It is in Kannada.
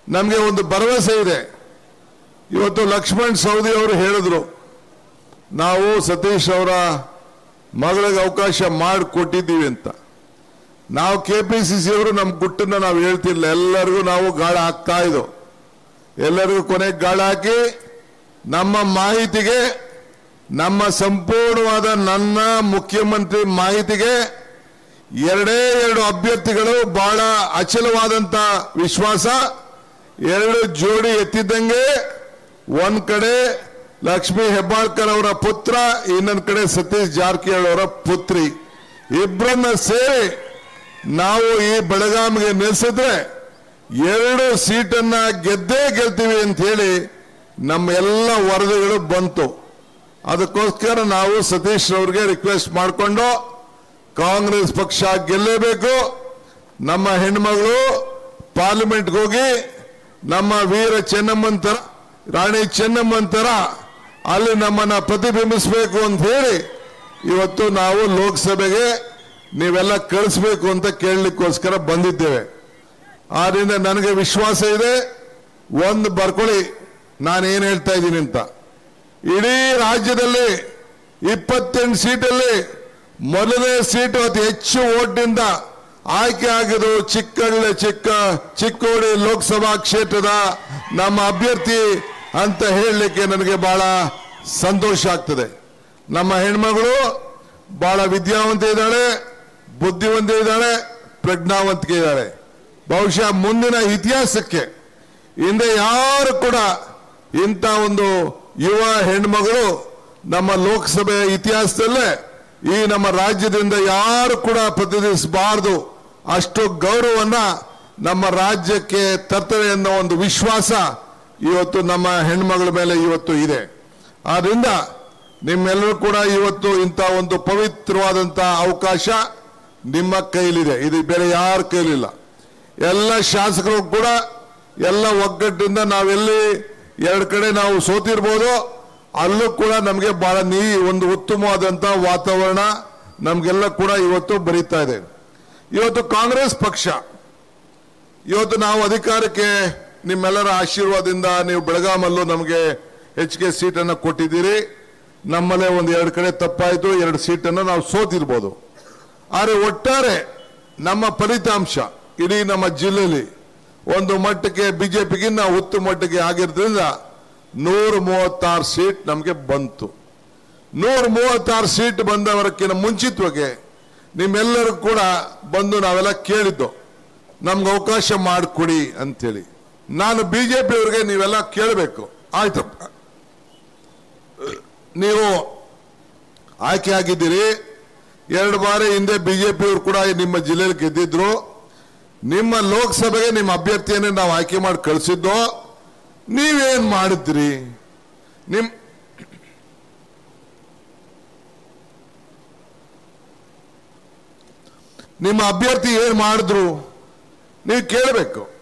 ನಮಗೆ ಒಂದು ಭರವಸೆ ಇದೆ. ಇವತ್ತು ಲಕ್ಷ್ಮಣ್ ಸವದಿ ಅವರು ಹೇಳಿದ್ರು, ನಾವು ಸತೀಶ್ ಅವರ ಮಗಳಿಗೆ ಅವಕಾಶ ಮಾಡಿಕೊಟ್ಟಿದ್ದೀವಿ ಅಂತ. ನಾವು ಕೆಪಿಸಿಸಿ ಅವರು ನಮ್ಮ ಗುಟ್ಟನ್ನ ನಾವು ಹೇಳ್ತಿರ್ಲಿಲ್ಲ, ಎಲ್ಲರಿಗೂ ನಾವು ಗಾಳ ಹಾಕ್ತಾ ಇದ್ದೋ. ಎಲ್ಲರಿಗೂ ಕೊನೆಗೆ ಗಾಳ ಹಾಕಿ ನಮ್ಮ ಮಾಹಿತಿಗೆ, ನಮ್ಮ ಸಂಪೂರ್ಣವಾದ ನನ್ನ ಮುಖ್ಯಮಂತ್ರಿ ಮಾಹಿತಿಗೆ ಎರಡೇ ಎರಡು ಅಭ್ಯರ್ಥಿಗಳು ಬಹಳ ಅಚಲವಾದಂತ ವಿಶ್ವಾಸ, ಎರಡು ಜೋಡಿ ಎತ್ತಿದ್ದಂಗೆ. ಒಂದ್ ಕಡೆ ಲಕ್ಷ್ಮೀ ಹೆಬ್ಬಾಳ್ಕರ್ ಅವರ ಪುತ್ರ, ಇನ್ನೊಂದು ಕಡೆ ಸತೀಶ್ ಜಾರಕಿಹೊಳಿ ಅವರ ಪುತ್ರಿ. ಇಬ್ಬರನ್ನ ಸೇರಿ ನಾವು ಈ ಬೆಳಗಾವಿಗೆ ನಿಲ್ಲಿಸಿದ್ರೆ 2 ಸೀಟನ್ನ ಗೆದ್ದೇ ಗೆಲ್ತೀವಿ ಅಂತ ಹೇಳಿ ನಮ್ಮ ಎಲ್ಲ ವರದಿಗಳು ಬಂತು. ಅದಕ್ಕೋಸ್ಕರ ನಾವು ಸತೀಶ್ ಅವರಿಗೆ ರಿಕ್ವೆಸ್ಟ್ ಮಾಡಿಕೊಂಡು ಕಾಂಗ್ರೆಸ್ ಪಕ್ಷ ಗೆಲ್ಲೇಬೇಕು. ನಮ್ಮ ಹೆಣ್ಮಗಳು ಪಾರ್ಲಿಮೆಂಟ್ಗೆ ಹೋಗಿ ನಮ್ಮ ವೀರ ಚೆನ್ನಮ್ಮಂತರ, ರಾಣಿ ಚೆನ್ನಮ್ಮಂತರ ಅಲ್ಲಿ ನಮ್ಮನ್ನ ಪ್ರತಿಬಿಂಬಿಸಬೇಕು ಅಂತ ಹೇಳಿ ಇವತ್ತು ನಾವು ಲೋಕಸಭೆಗೆ ನೀವೆಲ್ಲ ಕಳಿಸ್ಬೇಕು ಅಂತ ಕೇಳಲಿಕ್ಕೋಸ್ಕರ ಬಂದಿದ್ದೇವೆ. ಆದ್ರಿಂದ ನನಗೆ ವಿಶ್ವಾಸ ಇದೆ, ಒಂದು ಬರ್ಕೊಳ್ಳಿ ನಾನೇನು ಹೇಳ್ತಾ ಇದ್ದೀನಿ ಅಂತ. ಇಡೀ ರಾಜ್ಯದಲ್ಲಿ 28 ಸೀಟಲ್ಲಿ ಮೊದಲನೇ ಸೀಟು ಅತಿ ಹೆಚ್ಚು ಓಟ್ನಿಂದ ಆಯ್ಕೆ ಆಗಿದ್ದು ಚಿಕ್ಕೋಡಿ ಲೋಕಸಭಾ ಕ್ಷೇತ್ರದ ನಮ್ಮ ಅಭ್ಯರ್ಥಿ ಅಂತ ಹೇಳಲಿಕ್ಕೆ ನನಗೆ ಬಹಳ ಸಂತೋಷ ಆಗ್ತದೆ. ನಮ್ಮ ಹೆಣ್ಮಗಳು ಬಹಳ ವಿದ್ಯಾವಂತೆ ಇದ್ದಾಳೆ, ಬುದ್ಧಿವಂತೆ ಇದ್ದಾಳೆ, ಪ್ರಜ್ಞಾವಂತಿಕೆ ಇದ್ದಾಳೆ. ಬಹುಶಃ ಮುಂದಿನ ಇತಿಹಾಸಕ್ಕೆ ಹಿಂದೆ ಯಾರು ಕೂಡ ಇಂಥ ಒಂದು ಯುವ ಹೆಣ್ಮಗಳು ನಮ್ಮ ಲೋಕಸಭೆಯ ಇತಿಹಾಸದಲ್ಲೇ ಈ ನಮ್ಮ ರಾಜ್ಯದಿಂದ ಯಾರು ಕೂಡ ಪ್ರತಿನಿಧಿಸಬಾರದು, ಅಷ್ಟು ಗೌರವವನ್ನ ನಮ್ಮ ರಾಜ್ಯಕ್ಕೆ ತರ್ತವೆ ಅನ್ನೋ ಒಂದು ವಿಶ್ವಾಸ ಇವತ್ತು ನಮ್ಮ ಹೆಣ್ಮಗಳ ಮೇಲೆ ಇವತ್ತು ಇದೆ. ಆದ್ರಿಂದ ನಿಮ್ಮೆಲ್ಲರೂ ಕೂಡ ಇವತ್ತು ಇಂಥ ಒಂದು ಪವಿತ್ರವಾದಂತಹ ಅವಕಾಶ ನಿಮ್ಮ ಕೈಲಿದೆ, ಇದು ಬೇರೆ ಯಾರ ಕೈಲಿಲ್ಲ. ಎಲ್ಲ ಶಾಸಕರು ಕೂಡ ಎಲ್ಲ ಒಗ್ಗಟ್ಟಿನಿಂದ ನಾವೆಲ್ಲಿ 2 ಕಡೆ ನಾವು ಸೋತಿರ್ಬೋದು, ಅಲ್ಲೂ ಕೂಡ ನಮಗೆ ಬಹಳ ಒಂದು ಉತ್ತಮವಾದಂತಹ ವಾತಾವರಣ ನಮಗೆಲ್ಲ ಕೂಡ ಇವತ್ತು ಬರೀತಾ ಇದೆ. ಇವತ್ತು ಕಾಂಗ್ರೆಸ್ ಪಕ್ಷ ಇವತ್ತು ನಾವು ಅಧಿಕಾರಕ್ಕೆ ನಿಮ್ಮೆಲ್ಲರ ಆಶೀರ್ವಾದದಿಂದ ನೀವು ಬೆಳಗಾಮಲ್ಲೂ ನಮಗೆ ಹೆಚ್ಚಿಗೆ ಸೀಟನ್ನು ಕೊಟ್ಟಿದ್ದೀರಿ. ನಮ್ಮಲ್ಲೇ ಒಂದು 2 ಕಡೆ ತಪ್ಪಾಯಿತು, 2 ಸೀಟನ್ನು ನಾವು ಸೋತಿರ್ಬೋದು. ಆದರೆ ಒಟ್ಟಾರೆ ನಮ್ಮ ಫಲಿತಾಂಶ ಇಡೀ ನಮ್ಮ ಜಿಲ್ಲೆಯಲ್ಲಿ ಒಂದು ಮಟ್ಟಕ್ಕೆ ಬಿಜೆಪಿಗಿನ್ನ ಉತ್ತಮ ಮಟ್ಟಕ್ಕೆ ಆಗಿರೋದ್ರಿಂದ 136 ಸೀಟ್ ನಮಗೆ ಬಂತು. 136 ಸೀಟ್ ಬಂದವರಕ್ಕಿಂತ ಮುಂಚಿತವಾಗಿ ನಿಮ್ಮೆಲ್ಲರೂ ಕೂಡ ಬಂದು ನಾವೆಲ್ಲ ಕೇಳಿದ್ದು ನಮ್ಗೆ ಅವಕಾಶ ಮಾಡಿಕೊಡಿ ಅಂತೇಳಿ. ನಾನು ಬಿಜೆಪಿ ಅವರಿಗೆ ನೀವೆಲ್ಲ ಕೇಳಬೇಕು, ಆಯ್ತಪ್ಪ ನೀವು ಆಯ್ಕೆ ಆಗಿದ್ದೀರಿ, 2 ಬಾರಿ ಹಿಂದೆ ಬಿಜೆಪಿ ಅವರು ಕೂಡ ನಿಮ್ಮ ಜಿಲ್ಲೆಯಲ್ಲಿ ಗೆದ್ದಿದ್ರು, ನಿಮ್ಮ ಲೋಕಸಭೆಗೆ ನಿಮ್ಮ ಅಭ್ಯರ್ಥಿಯನ್ನೇ ನಾವು ಆಯ್ಕೆ ಮಾಡಿ ಕಳಿಸಿದ್ದು, ನೀವೇನ್ ಮಾಡಿದ್ರಿ? ನಿಮ್ಮ ಅಭ್ಯರ್ಥಿ ಏನ್ ಮಾಡಿದ್ರು ನೀವು ಕೇಳಬೇಕು.